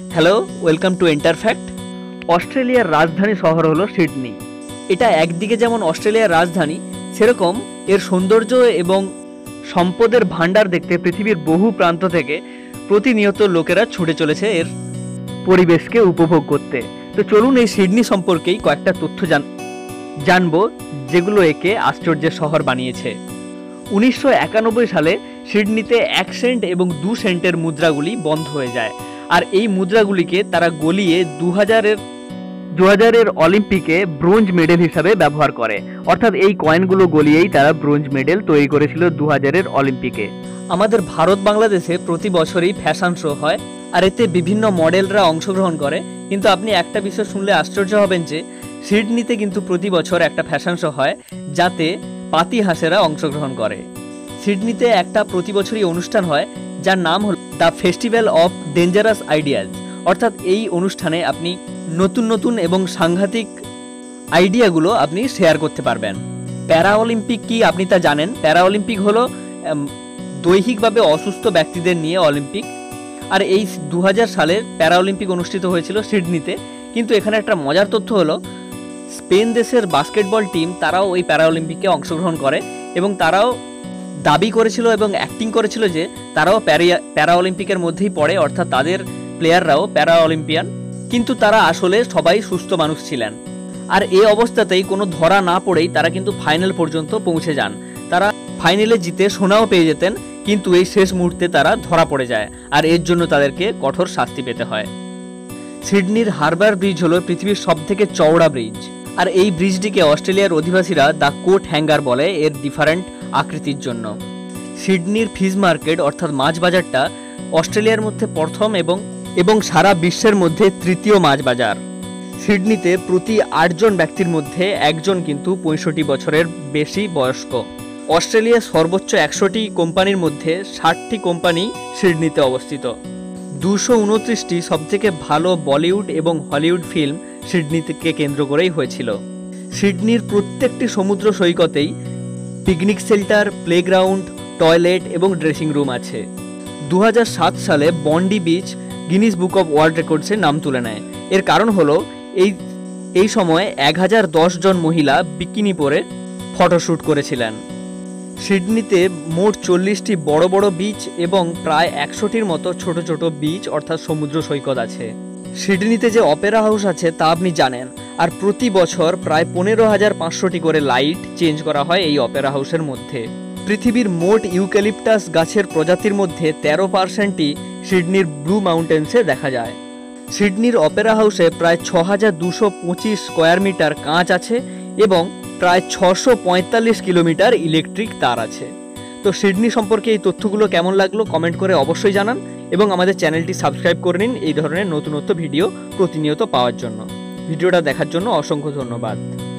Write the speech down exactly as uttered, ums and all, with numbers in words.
Hello, welcome to এন্টারফ্যাক্ট। অস্ট্রেলিয়ার রাজধানী শহর হলো সিডনি। এটা একদিকে যেমন অস্ট্রেলিয়ার রাজধানী, সেরকম এর সৌন্দর্য এবং সম্পদের ভাণ্ডার দেখতে পৃথিবীর বহু প্রান্ত থেকে প্রতিনিয়ত লোকেরা ছুটে চলেছে এর পরিবেশকে উপভোগ করতে। তো চলুন এই সিডনি সম্পর্কেই কয়েকটা তথ্য জান জানবো যেগুলো একে আশ্চর্যের শহর বানিয়েছে। উনিশশো একানব্বই সালে সিডনিতে এক সেন্ট এবং দু সেন্টের মুদ্রাগুলি বন্ধ হয়ে যায়, আর এই মুদ্রাগুলিকে তারা গলিয়ে দু হাজারের দু হাজারের অলিম্পিকে ব্রোঞ্জ মেডেল হিসাবে ব্যবহার করে। অর্থাৎ এই কয়েনগুলো গলিয়েই তারা ব্রোঞ্জ মেডেল তৈরি করেছিল দু হাজারের অলিম্পিকে। আমাদের ভারত বাংলাদেশে প্রতি বছরই ফ্যাশন শো হয়, আর এতে বিভিন্ন মডেলরা অংশগ্রহণ করে। কিন্তু আপনি একটা বিষয় শুনলে আশ্চর্য হবেন যে সিডনিতে কিন্তু প্রতি বছর একটা ফ্যাশন শো হয় যাতে পাতি হাঁসেরা অংশগ্রহণ করে। সিডনিতে একটা প্রতি বছরই অনুষ্ঠান হয় যার নাম হল the festival of dangerous ideas. অর্থাৎ এই অনুষ্ঠানে আপনি নতুন নতুন এবং সাংঘাতিক আইডিয়াগুলো আপনি শেয়ার করতে পারবেন। প্যারা অলিম্পিক কি আপনি তা জানেন? প্যারা অলিম্পিক হলো দৈহিকভাবে অসুস্থ ব্যক্তিদের নিয়ে অলিম্পিক, আর এই দু হাজার সালে প্যারা অলিম্পিক অনুষ্ঠিত হয়েছিল সিডনিতে। কিন্তু এখানে একটা মজার তথ্য হলো স্পেন দেশের বাস্কেটবল টিম তারাও ওই প্যারা অলিম্পিকে অংশগ্রহণ করে এবং তারাও দাবি করেছিল এবং অ্যাক্টিং করেছিল যে তারাও প্যারিয়া প্যারা অলিম্পিকের মধ্যেই পড়ে, অর্থাৎ তাদের প্লেয়াররাও প্যারা অলিম্পিয়ান। কিন্তু তারা আসলে সবাই সুস্থ মানুষ ছিলেন। আর এই অবস্থাতেই কোনো ধরা না পড়েই তারা কিন্তু ফাইনাল পর্যন্ত পৌঁছে যান। তারা ফাইনালে জিতে সোনাও পেয়ে যেতেন, কিন্তু এই শেষ মুহূর্তে তারা ধরা পড়ে যায়, আর এর জন্য তাদেরকে কঠোর শাস্তি পেতে হয়। সিডনির হারবার ব্রিজ হলো পৃথিবীর সবথেকে চওড়া ব্রিজ, আর এই ব্রিজটিকে অস্ট্রেলিয়ার অধিবাসীরা দ্য কোট হ্যাঙ্গার বলে এর ডিফারেন্ট আকৃতির জন্য। সিডনির ফিশ মার্কেট অর্থাৎ মাছ বাজারটা অস্ট্রেলিয়ার মধ্যে প্রথম এবং এবং সারা বিশ্বের মধ্যে তৃতীয় মাছ বাজার। সিডনিতে প্রতি আটজন ব্যক্তির মধ্যে একজন কিন্তু পঁয়ষট্টি বছরের বেশি বয়স্ক। অস্ট্রেলিয়ার সর্বোচ্চ একশোটি কোম্পানির মধ্যে ষাটটি কোম্পানি সিডনিতে অবস্থিত। দুশো উনত্রিশটি সবথেকে ভালো বলিউড এবং হলিউড ফিল্ম সিডনিকে কেন্দ্র করেই হয়েছিল। সিডনির প্রত্যেকটি সমুদ্র সৈকতেই পিকনিক শেল্টার, প্লেগ্রাউন্ড, টয়লেট এবং ড্রেসিং রুম আছে। দু হাজার সাত সালে Bondi beach Guinness book of world রেকর্ডসে নাম তুলে নেয়। এর কারণ হলো এই এই সময় এক হাজার দশ জন মহিলা বিকিনি পরে ফটোশ্যুট করেছিলেন। সিডনিতে মোট চল্লিশটি বড় বড় বিচ এবং প্রায় একশোটির মতো ছোট ছোট বিচ অর্থাৎ সমুদ্র সৈকত আছে। সিডনিতে যে অপেরা হাউস আছে তা আপনি জানেন, আর প্রতি বছর প্রায় পনেরো হাজার পাঁচশোটি করে লাইট চেঞ্জ করা হয় এই অপেরা হাউসের মধ্যে। পৃথিবীর মোট ইউক্যালিপটাস গাছের প্রজাতির মধ্যে তেরো পার্সেন্টই সিডনির ব্লু মাউন্টেন্সে দেখা যায়। সিডনির অপেরা হাউসে প্রায় ছ হাজার দুশো পঁচিশ স্কোয়ার মিটার কাঁচ আছে এবং প্রায় ছশো পঁয়তাল্লিশ কিলোমিটার ইলেকট্রিক তার আছে। তো সিডনি সম্পর্কে এই তথ্যগুলো কেমন লাগলো কমেন্ট করে অবশ্যই জানান, এবং আমাদের চ্যানেলটি সাবস্ক্রাইব করে নিন এই ধরনের নতুনত্ব ভিডিও প্রতিনিয়ত পাওয়ার জন্য। ভিডিওটা দেখার জন্য অসংখ্য ধন্যবাদ।